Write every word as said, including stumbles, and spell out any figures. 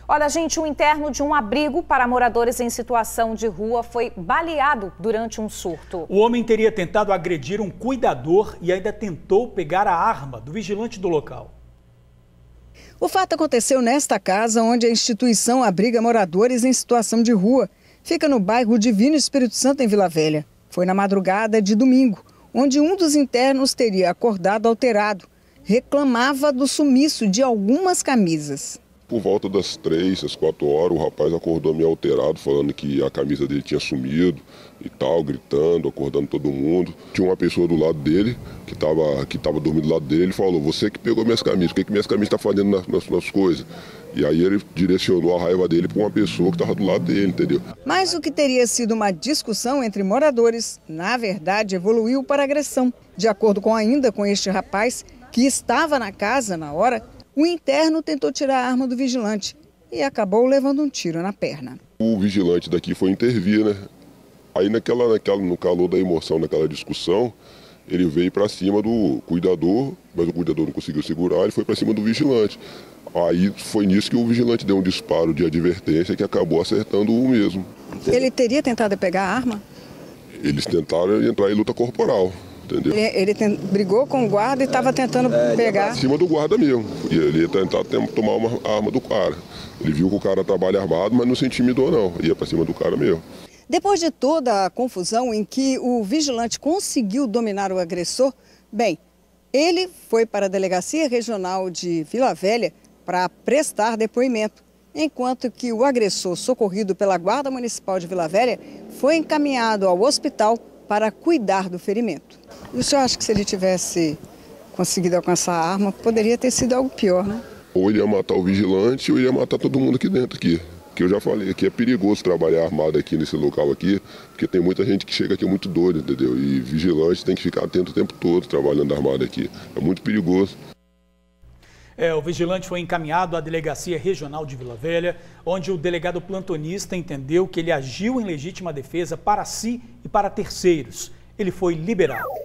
Olha, gente, um interno de um abrigo para moradores em situação de rua foi baleado durante um surto. O homem teria tentado agredir um cuidador e ainda tentou pegar a arma do vigilante do local. O fato aconteceu nesta casa, onde a instituição abriga moradores em situação de rua. Fica no bairro Divino Espírito Santo, em Vila Velha. Foi na madrugada de domingo, onde um dos internos teria acordado alterado. Reclamava do sumiço de algumas camisas. Por volta das três, às quatro horas, o rapaz acordou meio alterado, falando que a camisa dele tinha sumido e tal, gritando, acordando todo mundo. Tinha uma pessoa do lado dele, que estava que tava dormindo do lado dele, ele falou: você que pegou minhas camisas, o que, que minhas camisas estão tá fazendo nas, nas, nas coisas? E aí ele direcionou a raiva dele para uma pessoa que estava do lado dele, entendeu? Mas o que teria sido uma discussão entre moradores, na verdade, evoluiu para agressão. De acordo com ainda com este rapaz, que estava na casa na hora, o interno tentou tirar a arma do vigilante e acabou levando um tiro na perna. O vigilante daqui foi intervir, né? Aí naquela, naquela, no calor da emoção, naquela discussão, ele veio para cima do cuidador, mas o cuidador não conseguiu segurar, ele foi para cima do vigilante. Aí foi nisso que o vigilante deu um disparo de advertência que acabou acertando o mesmo. Ele teria tentado pegar a arma? Eles tentaram entrar em luta corporal. Entendeu? Ele, ele tem, brigou com o guarda e estava tentando é, pegar... Em cima do guarda mesmo. E ele ia tentar tomar uma arma do cara. Ele viu que o cara trabalha armado, mas não se intimidou não. Ia para cima do cara mesmo. Depois de toda a confusão em que o vigilante conseguiu dominar o agressor, bem, ele foi para a Delegacia Regional de Vila Velha para prestar depoimento, enquanto que o agressor, socorrido pela Guarda Municipal de Vila Velha, foi encaminhado ao hospital para cuidar do ferimento. E o senhor acha que se ele tivesse conseguido alcançar a arma, poderia ter sido algo pior, né? Ou ele ia matar o vigilante ou ia matar todo mundo aqui dentro, aqui. Que eu já falei, aqui é perigoso trabalhar armado aqui nesse local aqui, porque tem muita gente que chega aqui muito doida, entendeu? E vigilante tem que ficar atento o tempo todo trabalhando armado aqui. É muito perigoso. É, o vigilante foi encaminhado à Delegacia Regional de Vila Velha, onde o delegado plantonista entendeu que ele agiu em legítima defesa para si e para terceiros. Ele foi liberado.